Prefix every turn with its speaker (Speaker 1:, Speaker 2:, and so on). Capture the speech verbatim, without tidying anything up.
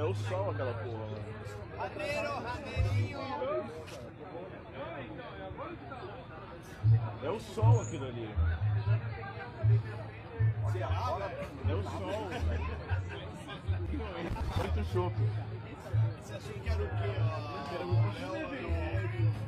Speaker 1: o sol aquela porra, mano.
Speaker 2: Radeiro, radeirinho.
Speaker 1: É o sol aquilo ali. É o sol, velho. Muito chope.
Speaker 2: Você achou que era o quê?
Speaker 1: Era muito chope.